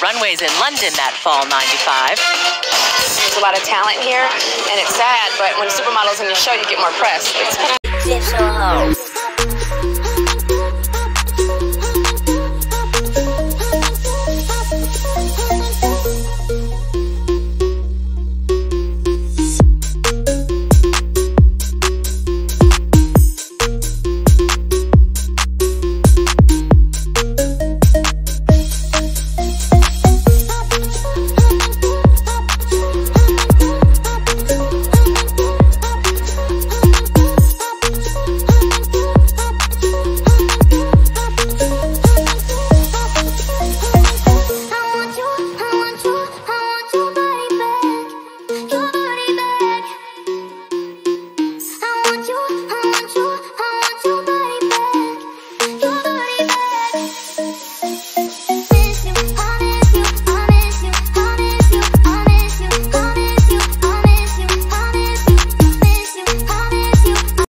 runways in London that fall '95. There's a lot of talent here, and it's sad, but when supermodels in your show, you get more press. It's